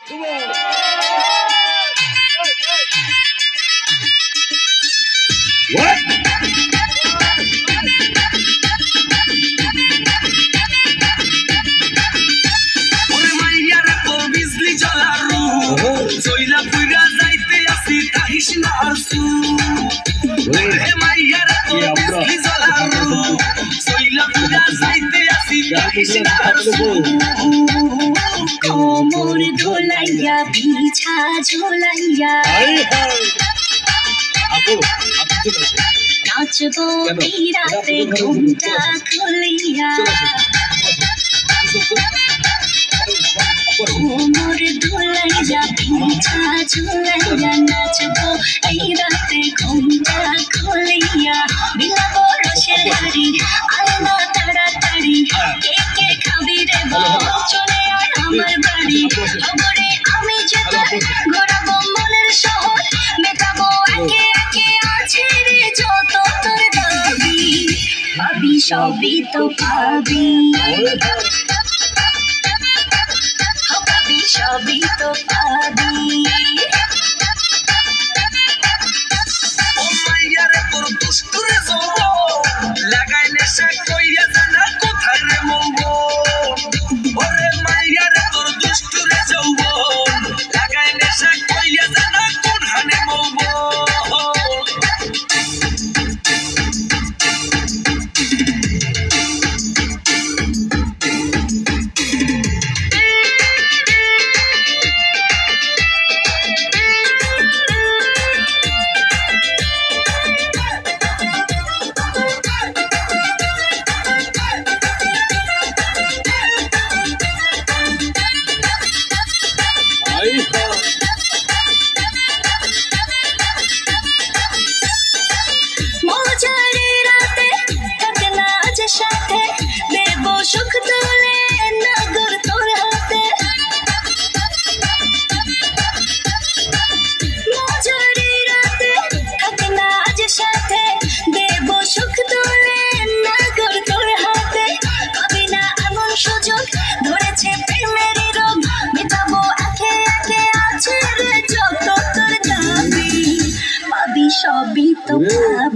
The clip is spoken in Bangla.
কোমর ধোলাইয়া বিছা ঝোলাইয়া নাচবো এই রাতে ঘুমটা খুলিয়া কোমর ধোলাইয়া বিছা ঝোলাইয়া নাচবো এই রাতে ঘুমটা খুলিয়া বিলাবো রসের হাড়ি আয়না তাড়াতাড়ি কে কে খাবি রে চলে আয় আমার বাড়ি খবরে আমি যেত ঘোরাবো মনের শহর মেটাবো একে একে আছে রে যত তোর দাবি পাবি সবই তো পাবি পাবি সবই তো পাবি সুখ তোলে নগর তোর হাতে মজারি রাতে থাক না আজ সাথে দেব সুখ তোলে নগর তোর হাতে পাবি না এমন সুযোগ ধরেছে প্রেমের রোগ মেটাবো একে একে আছে রে যত তোর দাবি পাবি সবই তো